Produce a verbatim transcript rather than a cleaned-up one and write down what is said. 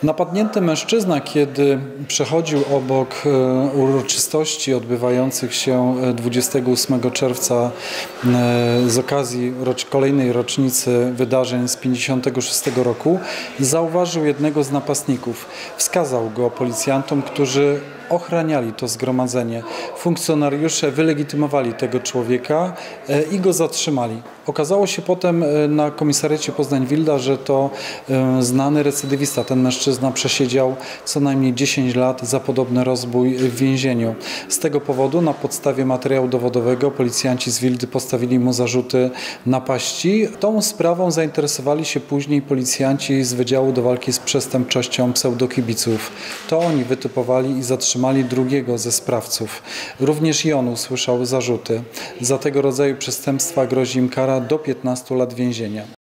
Napadnięty mężczyzna, kiedy przechodził obok uroczystości odbywających się dwudziestego ósmego czerwca z okazji kolejnej rocznicy wydarzeń z pięćdziesiątego szóstego roku, zauważył jednego z napastników. Wskazał go policjantom, którzy ochraniali to zgromadzenie. Funkcjonariusze wylegitymowali tego człowieka i go zatrzymali. Okazało się potem na komisariacie Poznań-Wilda, że to znany recydywista. Ten mężczyzna przesiedział co najmniej dziesięć lat za podobny rozbój w więzieniu. Z tego powodu na podstawie materiału dowodowego policjanci z Wildy postawili mu zarzuty napaści. Tą sprawą zainteresowali się później policjanci z Wydziału do Walki z Przestępczością Pseudokibiców. To oni wytypowali i zatrzymali drugiego ze sprawców. Również i on usłyszał zarzuty. Za tego rodzaju przestępstwa grozi im kara do piętnastu lat więzienia.